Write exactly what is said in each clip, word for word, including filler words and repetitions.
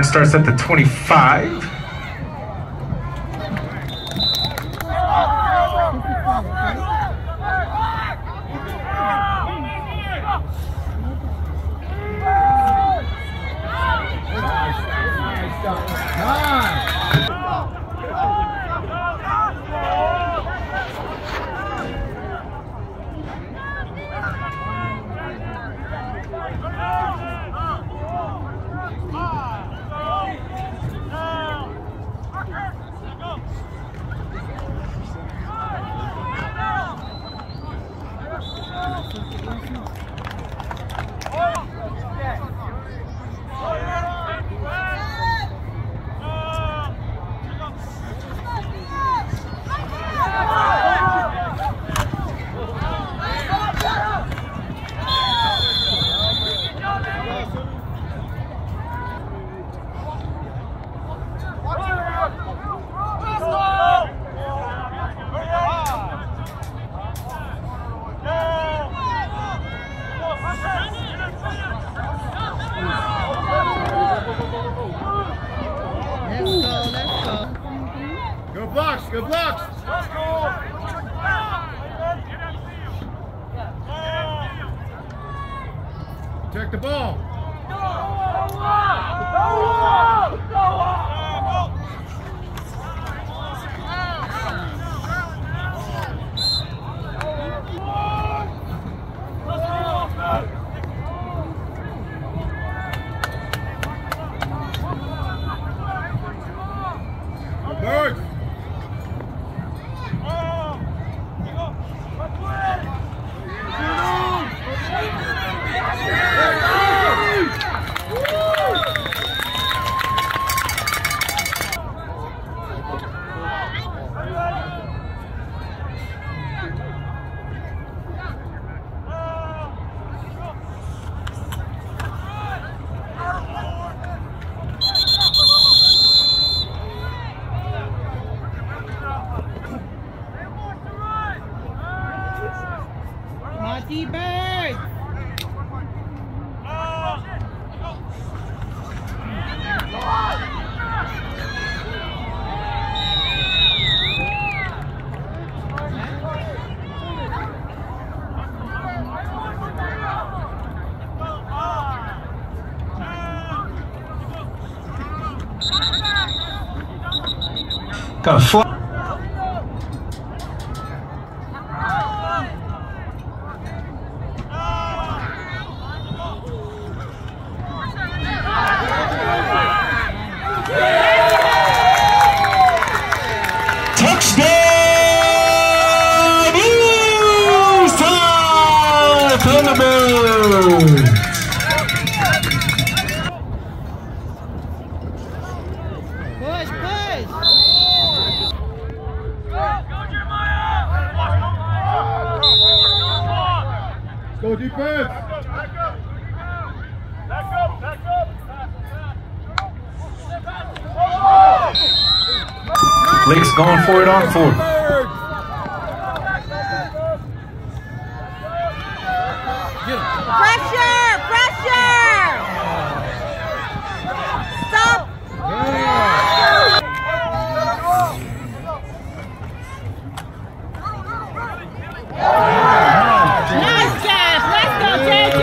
starts at the twenty-five. Good blocks, good blocks. Check the ball. Bird. Monty Bird! Got a fly. Push, push! Go defense. Lake's going for it on four. Pressure! Pressure! Stop! Nice catch! Let's go, J J!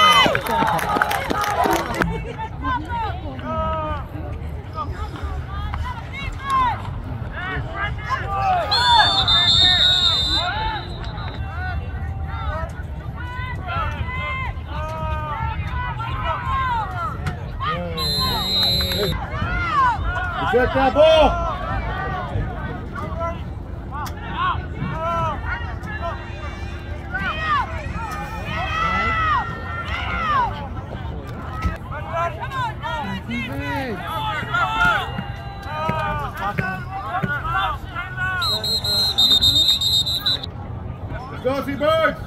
Check that ball. Let's go, T-Birds.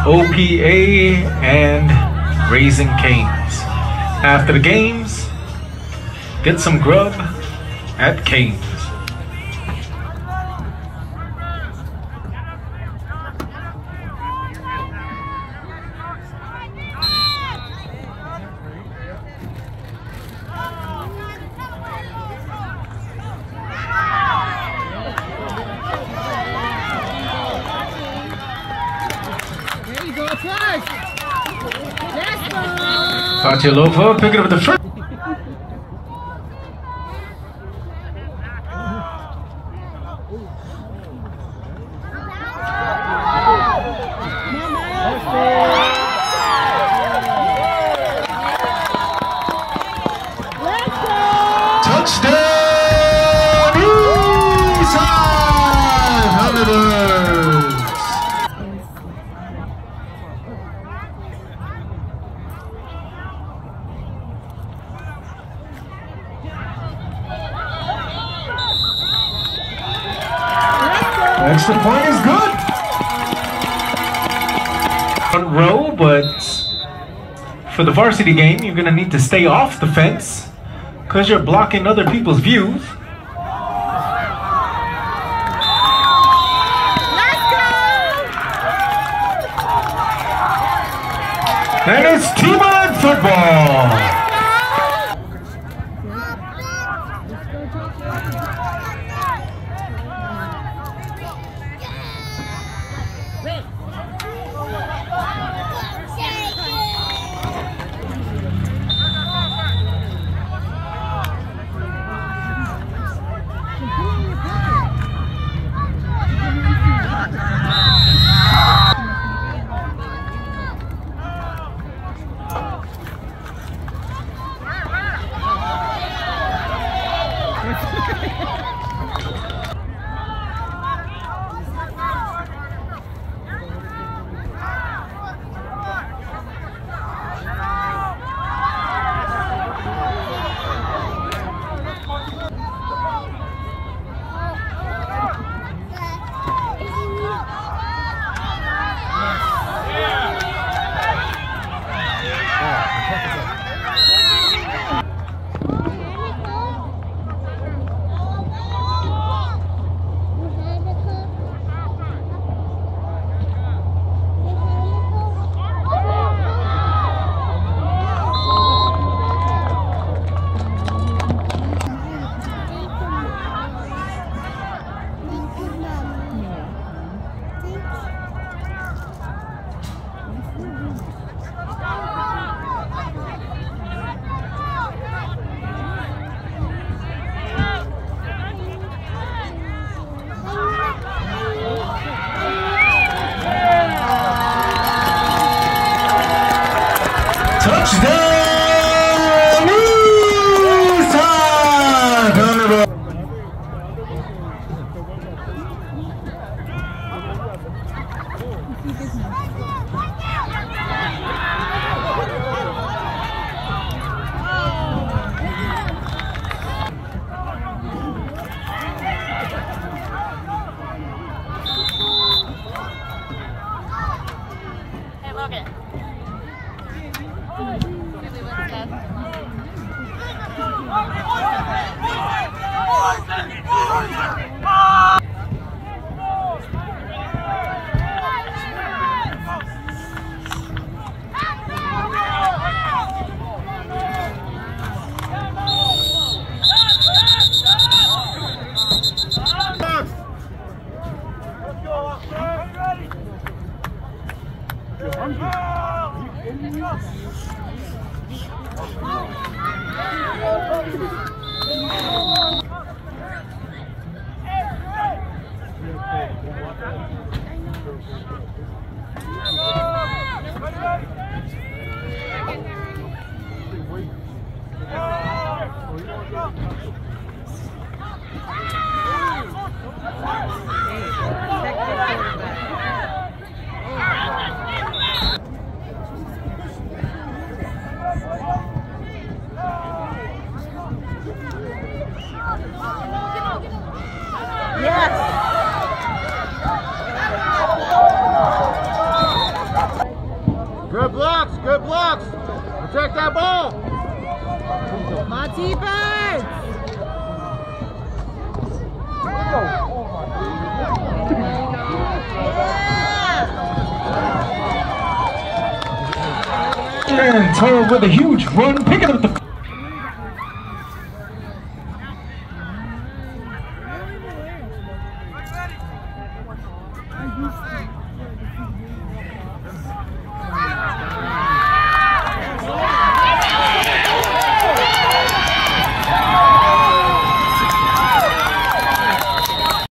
O P A and Raising Cane's. After the games, get some grub at Cane's. There you go, push. Let's go. Fatilova picking up the first. Touchdown! Eastside Thunderbirds! Extra point is good. Front row, but for the varsity game, you're gonna need to stay off the fence because you're blocking other people's views. Let's go. And it's T-Bud football. that ball! Monty Burns! And Todd with a huge run, picking up the